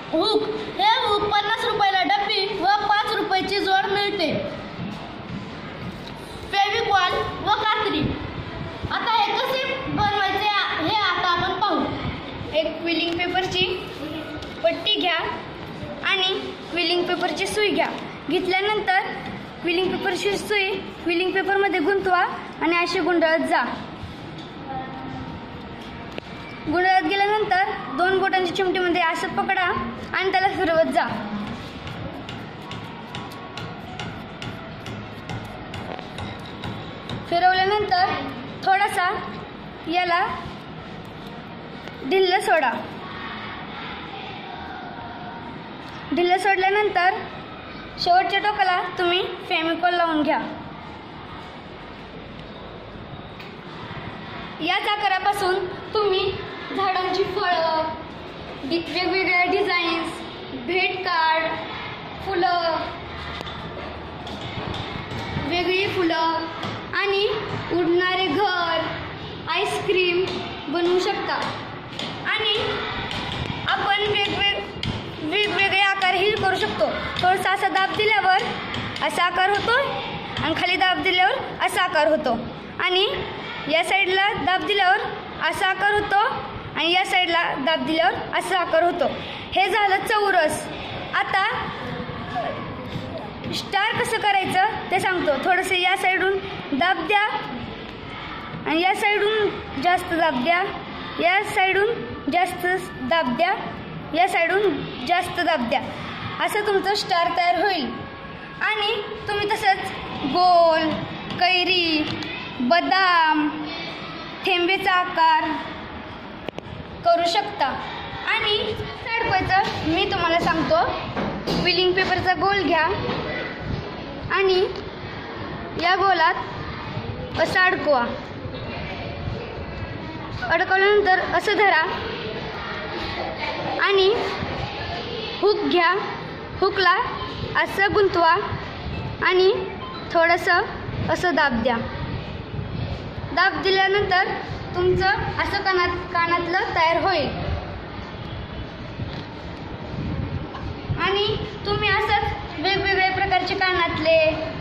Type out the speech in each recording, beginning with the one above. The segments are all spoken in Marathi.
हुक, हे हुक 50 रुपयाला डब्बी व 5 रुपयाची जोड मिळते. फेविकॉल व कात्री. आता हे कसे बनवायचे हे आता आपण पाहू. एक क्विलिंग पेपरची पट्टी घ्या आणि क्विलिंग पेपरची सुई घ्या. घेतल्यानंतर क्विलिंग पेपरची सुई क्विलिंग पेपरमध्ये गुंतवा आणि अशी गुंडाळत जा. गुंडाळत गेल्यानंतर 2 बोटांच्या चिमटीमध्ये असं पकडा आणि त्याला फिरवत जा. फिरवल्यानंतर थोडासा याला ढिल्लं सोडा. ढिल्लं सोडल्यानंतर शेवटच्या टोकाला तुम्ही फेविकॉल लावून घ्या. याच आकारापासून तुम्ही झाडांची फळं, वेगवेगळ्या डिझाईन्स, भेट कार्ड, फुलं, वेगळी फुलं आणि उडणारे घर, आईस्क्रीम बनवू शकता. आणि आपण वेगवेगळे आकारही करू शकतो. थोडासा असा दाब दिल्यावर असा आकार होतो आणि खाली दाब दिल्यावर असा आकार होतो आणि या साईडला दाब दिल्यावर असा आकार होतो आणि या साईडला दाब दिल्यावर असा आकार होतो. हे झालं चौरस. आता स्टार कसं करायचं ते सांगतो. थोडंसं या साईडून दाब द्या आणि या साईडून जास्त दाब द्या, या साईडून जास्त दाब द्या, या साईडून जास्त दाब द्या. असं तुमचं स्टार तयार होईल. आणि तुम्ही तसंच गोल, कैरी, बदाम, थेंबेचा आकार करू शकता. आणि अडकवायचं मी तुम्हाला सांगतो. क्विलिंग पेपरचा गोल घ्या आणि या गोलात असं अडकवा. अडकवल्यानंतर असं धरा आणि हुक घ्या. हुकला असं गुंतवा आणि थोडंसं असं दाब द्या. दाब दिल्यानंतर तुमचं असं कानातलं तयार होईल. आणि तुम्ही असंच वेगवेगळ्या प्रकारचे कानातले,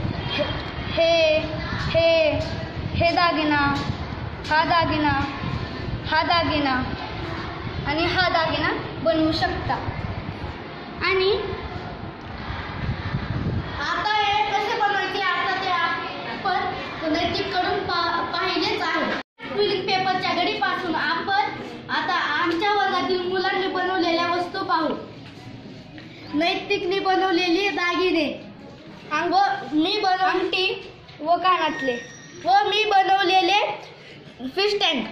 हे दागिना, हा दागिना, हा दागिना आणि हा दागिना बनवू शकता. आणि आता हे कसे बनवायचे आता ते आपण नैतिककडून पाहिलेच आहे. क्विलिंग पेपरच्या घडीपासून आपण आता आमच्या वर्गातील मुलांनी बनवलेल्या वस्तू पाहू. नैतिकने बनवलेली दागिने, मी अंगठी व कानातले, व मी बनवलेले फिश टँक.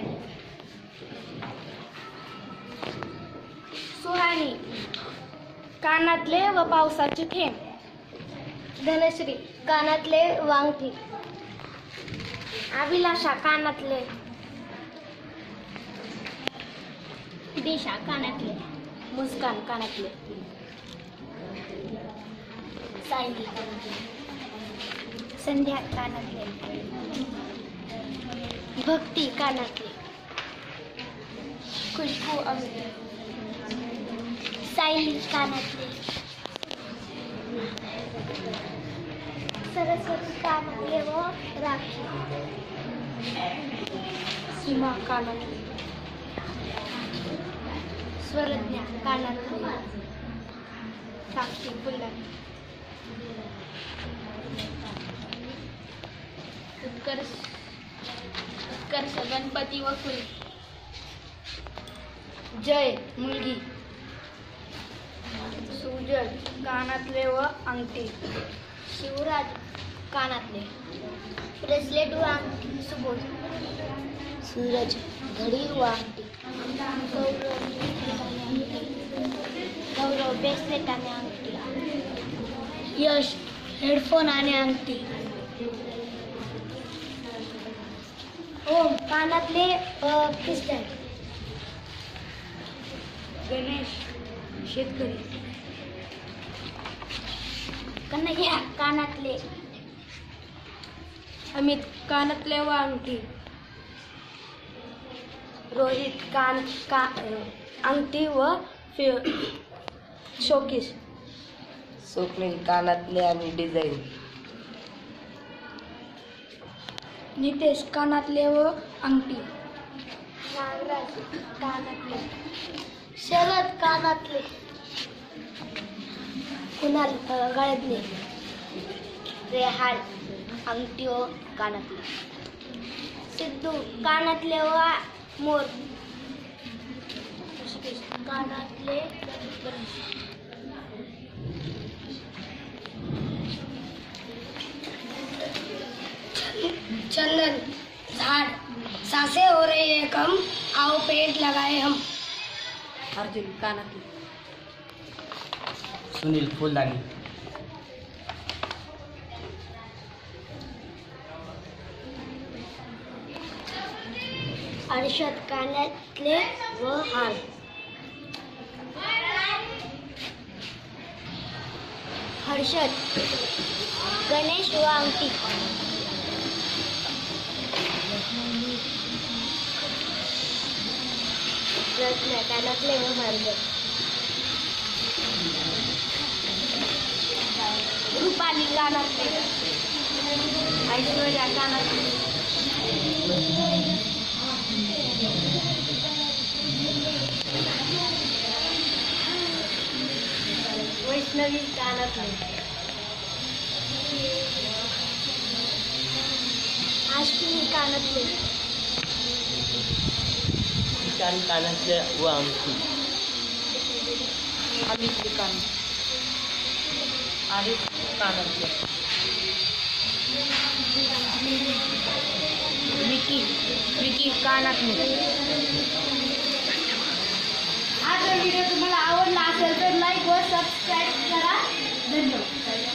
सुहानी कानातले व पावसाचे थेंब. धनश्री कानातले व अंगठी. अभिलाषा कानातले. दिशा कानातले. मुस्कान कानातले. सायली कानातले. संध्या कानातले. भक्ती कानातले. खुशबू अंगठी. सायली कानातले. सरस्वती कानातले व राखी. सीमा कानातले. स्वरज्ञा कानातले. साक्षी फुलदाणी. उत्कर्ष गणपती व फुल. जय मुलगी. सुजल कानातले व अंगठी. शिवराज कानातले. ब्रेसलेट व अंगठी. सुबोध. सूरज घडी व अंगठी. गौरव ब्रेसलेट आणि अंगठी. यश हेडफोन आणि अंगठी. ओम कानातले क्रिस्टल. गणेश शेतकरी. कन्हैया कानातले. अमित कानातले व अंगठी. रोहित अंगठी व शोकेस. स्वप्नील कानातले आणि डिझाईन. नितेश कानातले व अंगठी. नागराज कानातले. शरद कानातले. कुणाल गळ्यातले. रेहान अंगठी व कानातले. सिद्धू कानातले व मोर. कानातले. चंदन झाड़. सांसें हो रही है कम, आओ पेड़ लगाए हम. अर्जुन कानातले. सुनील फुलदाणी. अर्षद कानातले व हार. हर्षद गणेश व अंगठी. रत्ना कानातले व मांजर. रुपाली कानातले. ऐश्वर्या कानातले. वैष्णवी कानातले. अश्विनी कानातले. विशाल कानातले व अंगठी. अमित कान. आरिफ कानातले. विकी कानातले. हा जर व्हिडिओ तुम्हाला आवडला असेल तर लाईक व सबस्क्राईब करा. धन्यवाद.